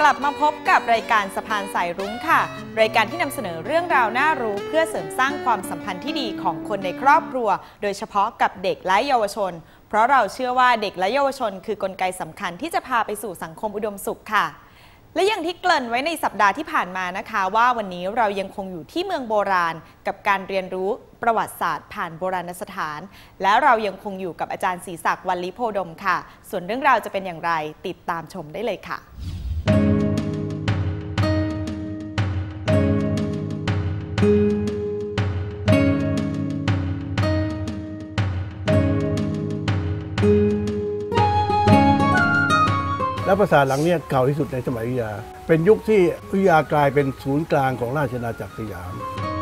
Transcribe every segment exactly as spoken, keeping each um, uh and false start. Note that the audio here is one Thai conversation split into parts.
ลับมาพบกับรายการสะพานสายรุ้งค่ะรายการที่นำเสนอเรื่องราวน่ารู้เพื่อเสริมสร้างความสัมพันธ์ที่ดีของคนในครอบครัวโดยเฉพาะกับเด็กและเยาวชนเพราะเราเชื่อว่าเด็กและเยาวชนคือกลไกสำคัญที่จะพาไปสู่สังคมอุดมสุขค่ะและอย่างที่เกริ่นไว้ในสัปดาห์ที่ผ่านมานะคะว่าวันนี้เรายังคงอยู่ที่เมืองโบราณกับการเรียนรู้ประวัติศาสตร์ผ่านโบราณสถานและเรายังคงอยู่กับอาจารย์ศรีศักดิ์ วรรลิโพดมค่ะส่วนเรื่องราวจะเป็นอย่างไรติดตามชมได้เลยค่ะและปราสาทหลังนี้เก่าที่สุดในสมัยอยุธยาเป็นยุคที่อยุธยากลายเป็นศูนย์กลางของราชอาณาจักรสยาม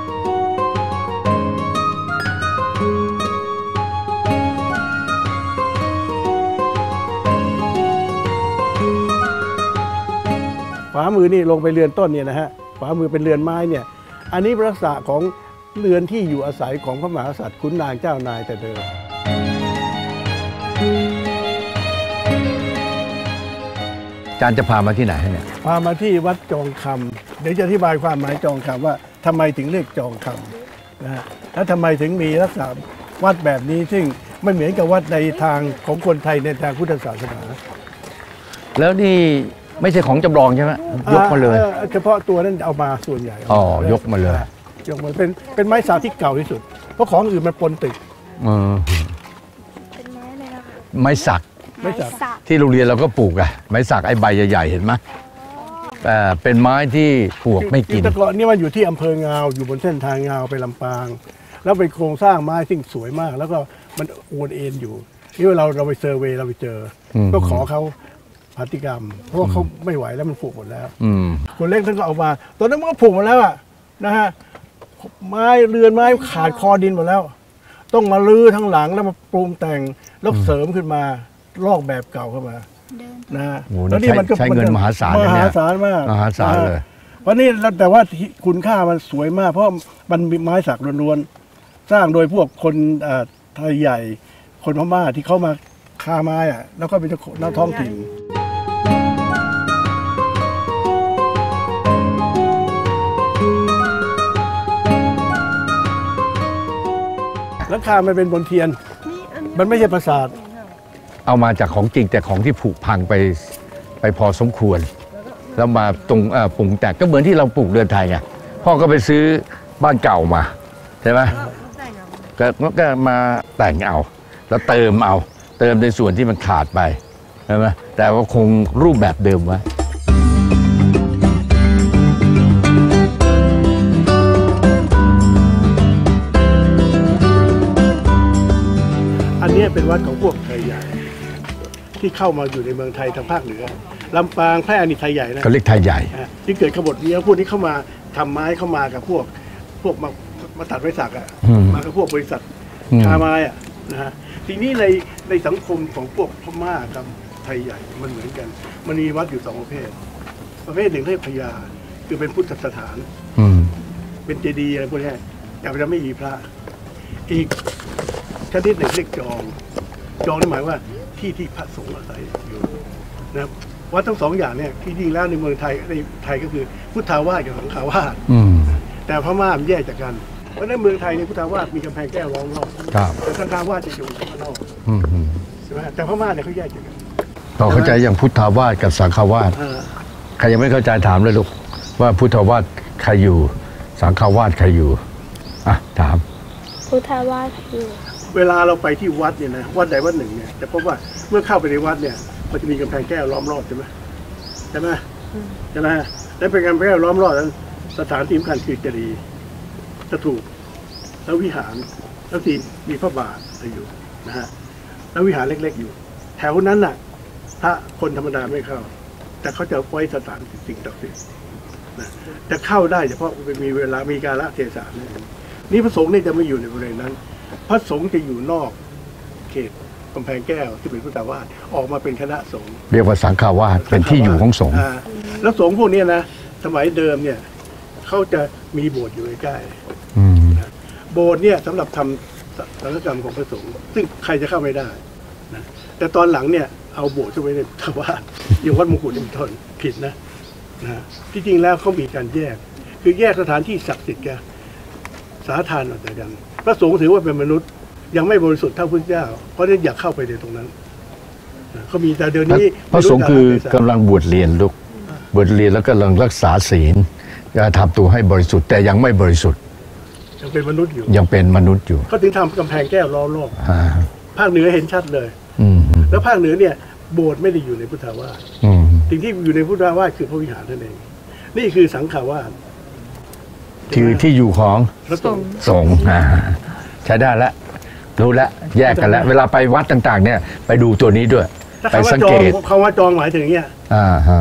ฝามือนี่ลงไปเรือนต้นเนี่ยนะฮะฝามือเป็นเรือนไม้เนี่ยอันนี้เป็นลักษณะของเรือนที่อยู่อาศัยของพระมหากษัตริย์ขุนนางเจ้านายแต่เดิมอาจารย์จะพามาที่ไหนเนี่ยพามาที่วัดจองคำเดี๋ยวจะอธิบายความหมายจองคำว่าทำไมถึงเรียกจองคำนะฮะและทำไมถึงมีลักษณะวัดแบบนี้ซึ่งไม่เหมือนกับวัดในทางของคนไทยในทางพุทธศาสนาแล้วนี่ไม่ใช่ของจำลองใช่ไหมยกมาเลยเฉพาะตัวนั้นเอามาส่วนใหญ่อ๋อยกมาเลยยกมาเป็นเป็นไม้สักที่เก่าที่สุดเพราะของอื่นมันปนติดเป็นไม้อะไรนะคะไม้สักไม้สักที่โรงเรียนเราก็ปลูกอะไม้สักไอ้ใบใหญ่ๆเห็นไหมเป็นไม้ที่ปลวกไม่กินแต่ก่อนนี่มันอยู่ที่อำเภองาวอยู่บนเส้นทางงาวไปลำปางแล้วเป็นโครงสร้างไม้ที่สวยมากแล้วก็มันโอนเอ็นอยู่นี่เวลาเราไปเซอร์เวย์เราไปเจอก็ขอเขาปฏิกรรมเพราะว่าเขาไม่ไหวแล้วมันผุหมดแล้วคนเล็กท่านก็เอามาตอนนั้นมันก็ผุหมดแล้วอะนะฮะไม้เรือนไม้ขาดคอดินหมดแล้วต้องมาลื้อทั้งหลังแล้วมาปรุงแต่งแล้วเสริมขึ้นมาลอกแบบเก่าเข้ามานะฮะแล้วนี่มันก็ใช้เงินมหาศาลมหาศาลมากมหาศาลเลยเพราะนี่แต่ว่าคุณค่ามันสวยมากเพราะมันมีไม้สักล้วนๆสร้างโดยพวกคนไทยใหญ่คนพม่าที่เขามาค้าไม้อะแล้วก็เป็นนักท้องถิ่นหลังคามันเป็นบนเทียนมันไม่ใช่ปราสาทเอามาจากของจริงแต่ของที่ผุพังไปไปพอสมควรแล้วมาตรงปรุงแต่งก็เหมือนที่เราปลูกเรือนไทยไงพ่อก็ไปซื้อบ้านเก่ามาใช่ไหมก็ก็มาแต่งเอาแล้วเติมเอาเติมในส่วนที่มันขาดไปใช่ไหมแต่ว่าคงรูปแบบเดิมไว้อันนี้เป็นวัดของพวกไทยใหญ่ที่เข้ามาอยู่ในเมืองไทยทางภาคเหนือลำปางแพร่นี่ไทยใหญ่นะเขาเรียกไทยใหญ่ที่เกิดขบฏเนี้ยพวกนี้เข้ามาทำไม้เข้ามากับพวกพวกมามาตัดไม้สักอ่ะมากับพวกบริษัทค้าไม้อ่ะนะฮะทีนี้ในในสังคมของพวกพม่ากับไทยใหญ่มันเหมือนกันมันมีวัดอยู่สองประเภทประเภทหนึ่งเรียกพญาคือเป็นพุทธสถานเป็นเจดีย์อะไรพวกนี้แต่จะไม่มีพระอีกชนิดหนึ่งเรียกจองจองนี่หมายว่าที่ที่พระสงฆ์อาศัยอยู่นะครับวัดทั้งสองอย่างเนี่ยที่จริงแล้วในเมืองไทยในไทยก็คือพุทธาวาสกับสังฆาวาสแต่พม่ามันแยกจากกันเพราะในเมืองไทยในพุทธาวาสมีกำแพงแก้วล้อมรอบแต่สังฆาวาสจะอยู่ข้างนอกใช่ไหมแต่พม่าเนี่ยเขาแยกจากกันต่อเข้าใจอย่างพุทธาวาสกับสังฆาวาสใครยังไม่เข้าใจถามเลยลูกว่าพุทธาวาสใครอยู่สังฆาวาสใครอยู่อ่ะถามพุทธาวาสอยู่เวลาเราไปที่วัดเนี่ยนะวัดใดวัดหนึ่งเนี่ยจะพบว่าเมื่อเข้าไปในวัดเนี่ยมันจะมีกำแพงแก้วล้อมรอบใช่ไหมใช่ไหมใช่ไหมและเป็นกำแพงแก้วล้อมรอบนั้นสถานที่สำคัญคือเจดีย์สถูปแล้ววิหารแล้วที่มีพระบาทอยู่นะฮะแล้ววิหารเล็กๆอยู่แถวนั้นน่ะพระคนธรรมดาไม่เข้าแต่เขาจะไว้สถานสิ่งศักดิ์สิทธิ์นะจะเข้าได้เฉพาะมีเวลามีกาลเทศะนี่พระสงฆ์เนี่ยจะไม่อยู่ในบริเวณนั้นพระสงฆ์จะอยู่นอกเขตกำแพงแก้วที่เป็นพุทธาวาสออกมาเป็นคณะสงฆ์เรียกว่าสังฆาวาสเป็นที่อยู่ของสงฆ์แล้วสงฆ์พวกนี้นะสมัยเดิมเนี่ยเขาจะมีโบสถ์อยู่ใกล้ๆโบสถ์เนี่ยสำหรับทำสังฆกรรมของพระสงฆ์ซึ่งใครจะเข้าไม่ได้นะแต่ตอนหลังเนี่ยเอาโบสถ์เข้าไว้ในพุทธาวาสอย่างวัดมงกุฎเป็นต้นผิดนะนะที่จริงแล้วเขามีการแยกคือแยกสถานที่ศักดิ์สิทธิ์กับสาธารณออกจากกันพระสงฆ์ถือว่าเป็นมนุษย์ยังไม่บริสุทธิ์เท่าพระเจ้าเพราะฉะนั้นอยากเข้าไปในตรงนั้นเขามีแต่เดี๋ยวนี้พระสงฆ์คือกำลังบวชเรียนลูกบวชเรียนแล้วก็กำลังรักษาศีลจะทำตัวให้บริสุทธิ์แต่ยังไม่บริสุทธิ์ยังเป็นมนุษย์อยู่ยังเป็นมนุษย์อยู่เขาถึงทำกำแพงแก้วล้อมรอบภาคเหนือเห็นชัดเลยแล้วภาคเหนือเนี่ยโบสถ์ไม่ได้อยู่ในพุทธาวาสสิ่งที่อยู่ในพุทธาวาสคือพระวิหารนั่นเองนี่คือสังฆาวาสคือที่อยู่ของสงฆ์ใช้ได้แล้วรู้แล้วแยกกันแล้วเวลาไปวัดต่างๆเนี่ยไปดูตัวนี้ด้วยไปสังเกตคำว่าจองหมายถึงเนี้ยอ่าฮะ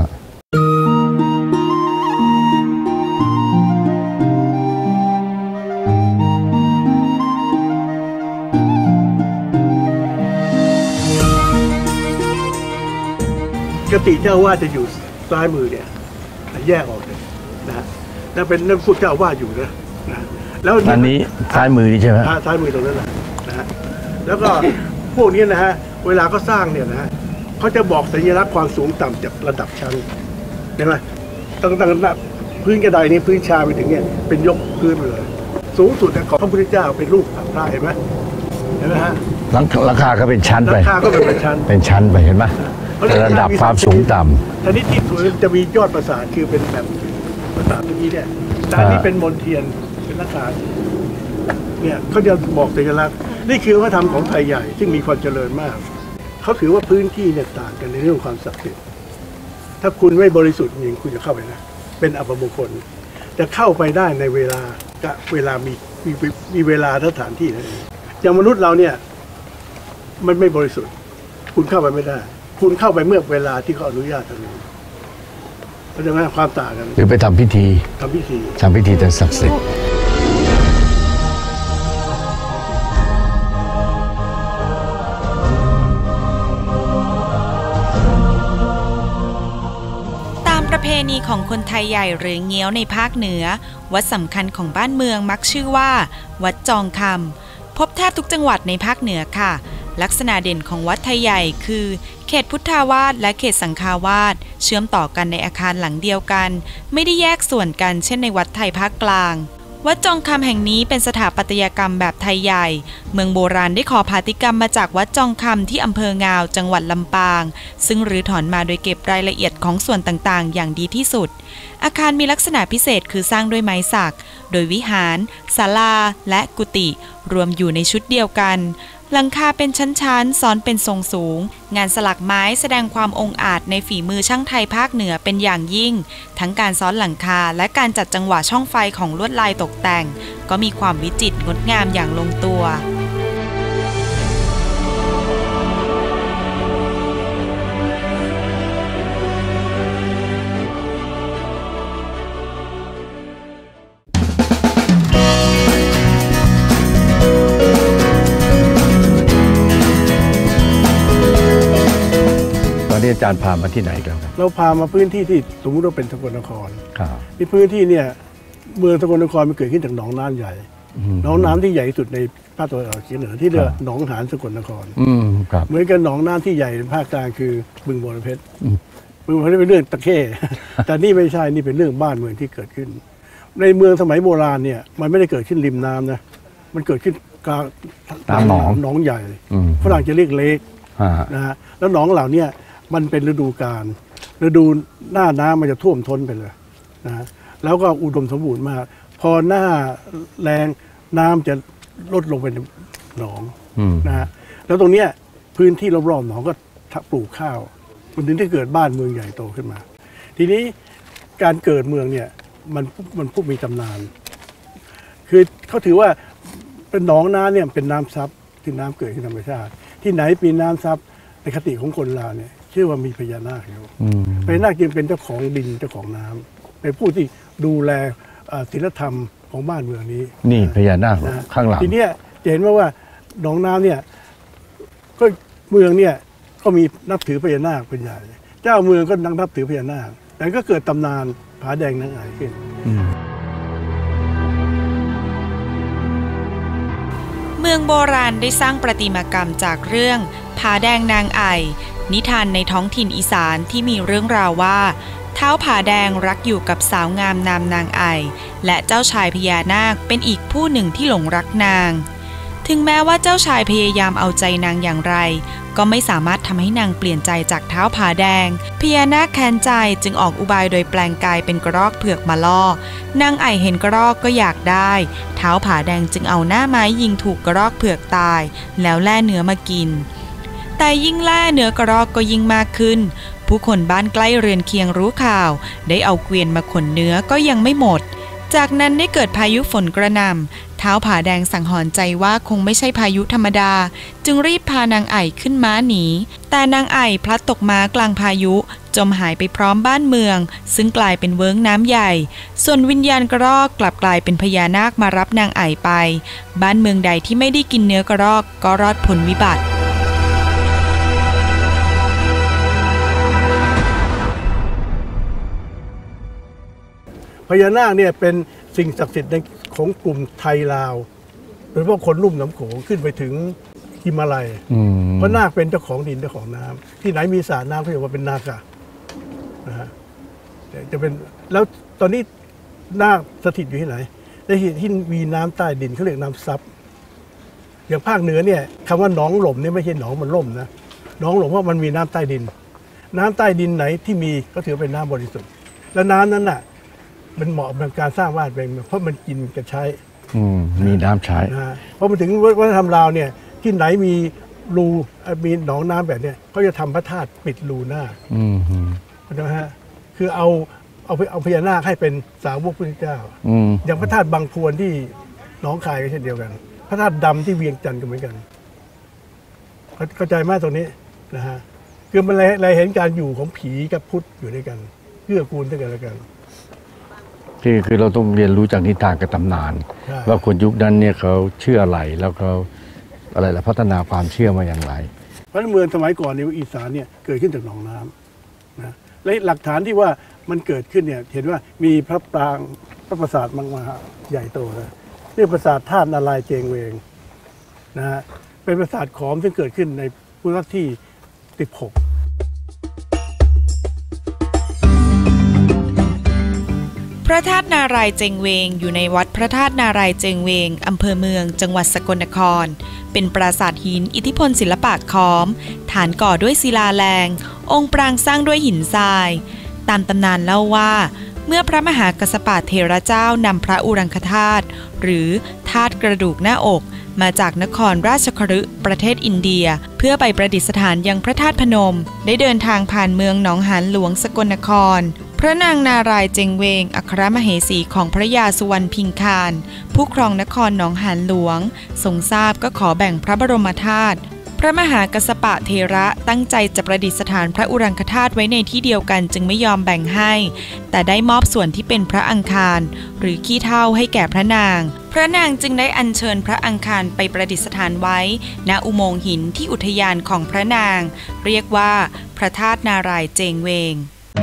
กติเจ้าว่าจะอยู่ซ้ายมือเนี่ยแยกออกเลยนะแล้วเป็นนั่นพูดเจ้าว่าอยู่นะนะแล้วอันนี้ซ้ายมือนี่ใช่ไหมซ้ายมือตรงนั้นแหละนะฮะแล้วก็พวกนี้นะฮะเวลาเขาสร้างเนี่ยนะฮะเขาจะบอกสัญลักษณ์ความสูงต่ำจากระดับชั้นเห็นไหมตั้งแต่พื้นกระไดนี้พื้นชาไปถึงเนี่ยเป็นยกพื้นไปเลยสูงสุดของพระพุทธเจ้าเป็นรูปพระเห็นไหมเห็นไหมฮะราคาก็เป็นชั้นไปราคาก็เป็นชั้นเป็นชั้นไปเห็นไหมระดับความสูงต่ำทีนี้ที่สวยจะมียอดปราสาทคือเป็นแบบปราสาทเมื่อกี้เนี่ยด้านนี้เป็นมณฑียนเป็นลักษณะเนี่ยเขาจะบอกสัญลักษณ์นี่คือวัฒนธรรมของไทยใหญ่ซึ่งมีความเจริญมากเขาถือว่าพื้นที่เนี่ยต่างกันในเรื่องความศักดิ์สิทธิ์ถ้าคุณไม่บริสุทธิ์จริงคุณจะเข้าไปนะเป็นอัปมงคลจะเข้าไปได้ในเวลาก็เวลามีมีมีเวลาสถานที่นั่นเองอย่างมนุษย์เราเนี่ยมันไม่บริสุทธิ์คุณเข้าไปไม่ได้คุณเข้าไปเมื่อเวลาที่เขาอนุญาตทำนี้เพราะฉะนั้นความต่างกันหรือไปทำพิธีทำพิธีทำพิธีแต่ศักดิ์สิทธิ์ประเพณีของคนไทยใหญ่หรือเงี้ยวในภาคเหนือวัดสำคัญของบ้านเมืองมักชื่อว่าวัดจองคำพบแทบทุกจังหวัดในภาคเหนือค่ะลักษณะเด่นของวัดไทยใหญ่คือเขตพุทธาวาสและเขตสังฆาวาสเชื่อมต่อกันในอาคารหลังเดียวกันไม่ได้แยกส่วนกันเช่นในวัดไทยภาคกลางวัดจองคำแห่งนี้เป็นสถาปัตยกรรมแบบไทยใหญ่เมืองโบราณได้ขอพาติกรรมมาจากวัดจองคำที่อำเภองาวจังหวัดลำปางซึ่งรื้อถอนมาโดยเก็บรายละเอียดของส่วนต่างๆอย่างดีที่สุดอาคารมีลักษณะพิเศษคือสร้างด้วยไม้สักโดยวิหารศาลาและกุฏิรวมอยู่ในชุดเดียวกันหลังคาเป็นชั้นๆซ้อนเป็นทรงสูงงานสลักไม้แสดงความองอาจในฝีมือช่างไทยภาคเหนือเป็นอย่างยิ่งทั้งการซ้อนหลังคาและการจัดจังหวะช่องไฟของลวดลายตกแต่งก็มีความวิจิตรงดงามอย่างลงตัวอาจารย์พามาที่ไหนครับเราพามาพื้นที่ที่สมมติว่าเป็นสกลนครที่พื้นที่เนี่ยเมืองสกลนครมันเกิดขึ้นจากหนองน้ำใหญ่หนองน้ำที่ใหญ่ที่สุดในภาคตะวันออกเฉียงเหนือที่เรียกหนองหานสกลนครเหมือนกันหนองน้ำที่ใหญ่ในภาคกลางคือบึงบรเพชรบึงบรเพชรเป็นเรื่องตะเข้แต่นี่ไม่ใช่นี่เป็นเรื่องบ้านเมืองที่เกิดขึ้นในเมืองสมัยโบราณเนี่ยมันไม่ได้เกิดขึ้นริมน้ำนะมันเกิดขึ้นกลางหนองหนองใหญ่ฝรั่งจะเรียกเลคนะฮะแล้วหนองเหล่านี้มันเป็นฤดูกาลฤดูหน้าน้ำมันจะท่วมท้นไปเลยนะแล้วก็อุดมสมบูรณ์มากพอหน้าแรงน้ำจะลดลงไปในหนองนะฮะแล้วตรงเนี้ยพื้นที่รอบๆหนองก็ปลูกข้าวมันถึงได้เกิดบ้านเมืองใหญ่โตขึ้นมาทีนี้การเกิดเมืองเนี่ยมันมันผู้มีตำนานคือเขาถือว่าเป็นหนองน้ำเนี่ยเป็นน้ำซับที่น้ำเกิดขึ้นธรรมชาติที่ไหนมีน้ำซับในคติของคนลาวเนี่ยเชื่อว่ามีพญานาคอยู่พญานาคจึงเป็นเจ้าของดินเจ้าของน้ำเป็นผู้ที่ดูแลศีลธรรมของบ้านเมืองนี้นี่พญานาคข้างหลังทีนี้เห็นว่าว่าหนองน้ำเนี่ยก็เมืองเนี่ยก็มีนับถือพญานาคเป็นใหญ่เจ้าเมืองก็นับถือพญานาคแต่ก็เกิดตำนานผาแดงนางไอ่ขึ้นเมืองโบราณได้สร้างประติมากรรมจากเรื่องผาแดงนางไอ่นิทานในท้องถิ่นอีสานที่มีเรื่องราวว่าท้าวผาแดงรักอยู่กับสาวงามนามนางไอและเจ้าชายพญานาคเป็นอีกผู้หนึ่งที่หลงรักนางถึงแม้ว่าเจ้าชายพยายามเอาใจนางอย่างไรก็ไม่สามารถทำให้นางเปลี่ยนใจจากท้าวผาแดงพญานาคแค้นใจจึงออกอุบายโดยแปลงกายเป็นกระรอกเผือกมาล่อนางไอเห็นกระรอกก็อยากได้ท้าวผาแดงจึงเอาหน้าไม้ยิงถูกกระรอกเผือกตายแล้วแล่เนื้อมากินแต่ยิ่งแล่เนื้อกระรอกก็ยิ่งมากขึ้นผู้คนบ้านใกล้เรือนเคียงรู้ข่าวได้เอาเกวียนมาขนเนื้อก็ยังไม่หมดจากนั้นได้เกิดพายุฝนกระหน่ำท้าวผาแดงสังหรณ์ใจว่าคงไม่ใช่พายุธรรมดาจึงรีบพานางไอ่ขึ้นม้าหนีแต่นางไอ่พลัดตกม้ากลางพายุจมหายไปพร้อมบ้านเมืองซึ่งกลายเป็นเวิ้งน้ำใหญ่ส่วนวิญญาณกระรอกกลับกลายเป็นพญานาคมารับนางไอ่ไปบ้านเมืองใดที่ไม่ได้กินเนื้อกระรอกก็รอดพ้นวิบัติพญานาคเนี่ยเป็นสิ่งศักดิ์สิทธิ์ของกลุ่มไทยลาวโดยเฉพาะคนลุ่มน้ำโขงขึ้นไปถึงหิมาลัยเพราะนาคเป็นเจ้าของดินเจ้าของน้ำที่ไหนมีสระน้ำเขาเรียกว่าเป็นนาคานะฮะจะเป็นแล้วตอนนี้นาคสถิตอยู่ที่ไหนในที่มีน้ำใต้ดินเขาเรียกน้ำซับอย่างภาคเหนือเนี่ยคำว่าหนองหล่มเนี่ยไม่ใช่หนองมันล่มนะหนองหล่มเพราะมันมีน้ำใต้ดินน้ำใต้ดินไหนที่มีก็ถือเป็นน้ำบริสุทธิ์และน้ำนั้นน่ะมันเหมาะกับการสร้างบ้านเป็นเพราะมันกินกับใช้มีน้ำใช้นะเพราะมันถึงวัฒนธรรมลาวเนี่ยที่ไหนมีรูมีหนองน้ำแบบเนี้ยเขาจะทำพระธาตุปิดรูหน้านะฮะคือเอาเอาเอาพญานาคให้เป็นสาวกพระเจ้าอย่างพระธาตุบางพวนที่หนองคายก็เช่นเดียวกันพระธาตุดำที่เวียงจันทร์ก็เหมือนกันเข้าใจมากตรงนี้นะฮะคือมันเราเห็นการอยู่ของผีกับพุทธอยู่ด้วยกันเกื้อกูลด้วยกันแล้วกันคือคือเราต้องเรียนรู้จากนิทานกับตำนานว่าคนยุคนั้นเนี่ยเขาเชื่ออะไรแล้วเขาอะไรละพัฒนาความเชื่อมาอย่างไรเพราะเมืองสมัยก่อนในอีสานเนี่ยเกิดขึ้นจากหนองน้ำนะและหลักฐานที่ว่ามันเกิดขึ้นเนี่ยเห็นว่ามีพระปรางพระปราสาทมังมหาใหญ่โตนะเรียกปราสาทธาตุนารายณ์เจงเวงนะฮะเป็นปราสาทขอมซึ่งเกิดขึ้นในพุทธศตวรรษที่สิบหกพระธาตุนารายณ์เจงเวงอยู่ในวัดพระธาตุนารายณ์เจงเวงอำเภอเมืองจังหวัดสกลนครเป็นปราสาทหินอิทธิพลศิลปะขอมฐานก่อด้วยศิลาแรงองค์ปรางสร้างด้วยหินทรายตามตำนานเล่าว่าเมื่อพระมหากัสสปะเถระเจ้านำพระอุรังคธาตุหรือธาตุกระดูกหน้าอกมาจากนครราชคฤห์ประเทศอินเดียเพื่อไปประดิษฐานยังพระธาตุพนมได้เดินทางผ่านเมืองหนองหานหลวงสกลนครพระนางนารายณ์เจงเวงอัครมเหสีของพระยาสุวรรณพิงคารผู้ครองนครหนองหานหลวงทรงทราบก็ขอแบ่งพระบรมธาตุพระมหากัสสปะเถระตั้งใจจะประดิษฐานพระอุรังคธาตุไว้ในที่เดียวกันจึงไม่ยอมแบ่งให้แต่ได้มอบส่วนที่เป็นพระอังคารหรือขี้เถ้าให้แก่พระนางพระนางจึงได้อัญเชิญพระอังคารไปประดิษฐานไว้ณอุโมงค์หินที่อุทยานของพระนางเรียกว่าพระธาตุนารายณ์เจงเวง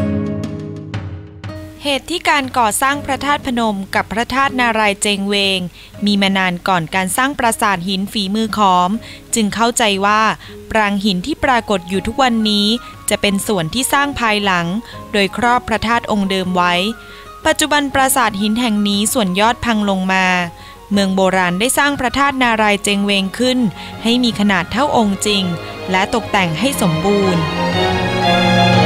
เหตุที่การก่อสร้างพระธาตุพนมกับพระธาตุนารายณ์เจงเวงมีมานานก่อนการสร้างปราสาทหินฝีมือขอมจึงเข้าใจว่าปรางหินที่ปรากฏอยู่ทุกวันนี้จะเป็นส่วนที่สร้างภายหลังโดยครอบพระธาตุองค์เดิมไว้ปัจจุบันปราสาทหินแห่งนี้ส่วนยอดพังลงมาเมืองโบราณได้สร้างพระธาตุนารายณ์เจงเวงขึ้นให้มีขนาดเท่าองค์จริงและตกแต่งให้สมบูรณ์